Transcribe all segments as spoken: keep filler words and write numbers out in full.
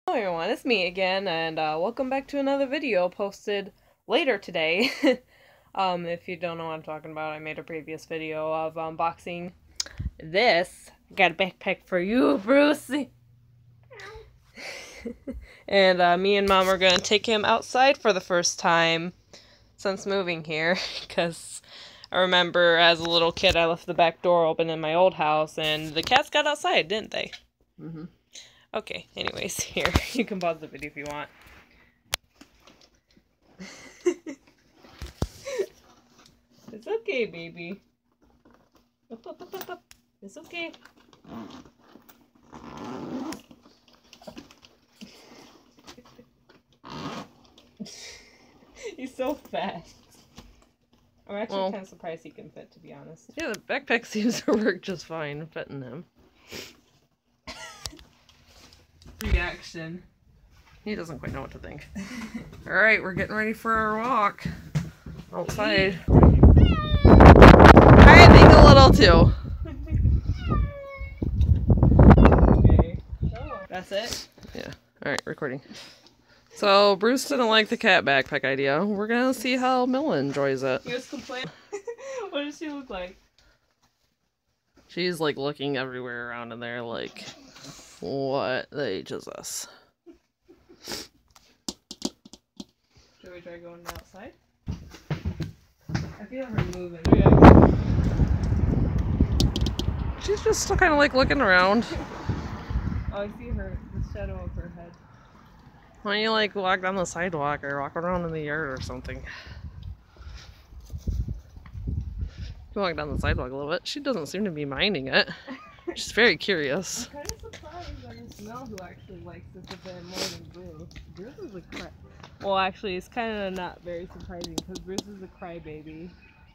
Hello everyone, it's me again, and uh, welcome back to another video posted later today. um, if you don't know what I'm talking about, I made a previous video of unboxing this. Got a backpack for you, Brucey. And uh, me and Mom are gonna take him outside for the first time since moving here, because I remember as a little kid I left the back door open in my old house, and the cats got outside, didn't they? Mm-hmm. Okay, anyways, here, you can pause the video if you want. It's okay, baby. Up, up, up, up, up. It's okay. He's so fast. I'm actually well, kind of surprised he can fit, to be honest. Yeah, the backpack seems to work just fine fitting him. Reaction. He doesn't quite know what to think. Alright, we're getting ready for our walk outside. I think a little too. Okay. Oh, that's it? Yeah. Alright, recording. So, Bruce didn't like the cat backpack idea. We're gonna see how Milla enjoys it. He was complaining. What does she look like? She's like looking everywhere around in there like... What the H is this? Should we try going outside? I feel her moving. Yeah. She's just still kind of like looking around. Oh, I see her, the shadow of her head. Why don't you like walk down the sidewalk or walk around in the yard or something? You walk down the sidewalk a little bit. She doesn't seem to be minding it. She's very curious. I'm kind of surprised by this Mel who actually likes this a bit more than Bruce. Bruce is a cry. Well, actually, it's kind of not very surprising because Bruce is a crybaby.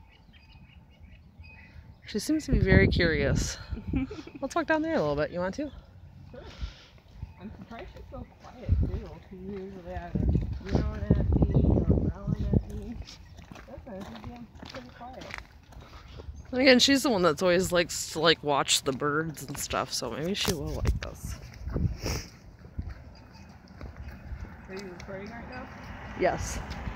She seems to be very curious. Let's walk down there a little bit. You want to? Sure. I'm surprised she's so quiet too. She's usually either meowing at me or growling at me. That's nice. She's being pretty quiet. And again, she's the one that's always likes to like watch the birds and stuff, so maybe she will like this. Are you recording right now? Yes.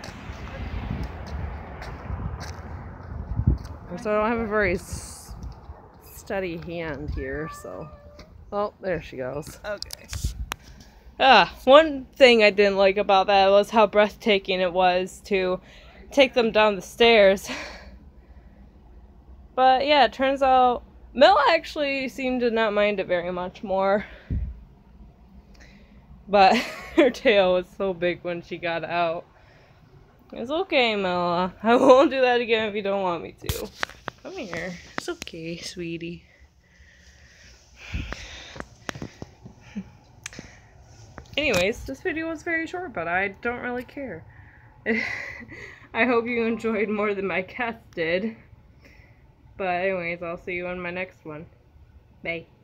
So I don't have a very s steady hand here, so... Oh, there she goes. Okay. Ah, one thing I didn't like about that was how breathtaking it was to take them down the stairs. But yeah, it turns out Milla actually seemed to not mind it very much more. But her tail was so big when she got out. It's okay, Milla. I won't do that again if you don't want me to. Come here. It's okay, sweetie. Anyways, this video was very short, but I don't really care. I hope you enjoyed more than my cats did. But anyways, I'll see you on my next one. Bye.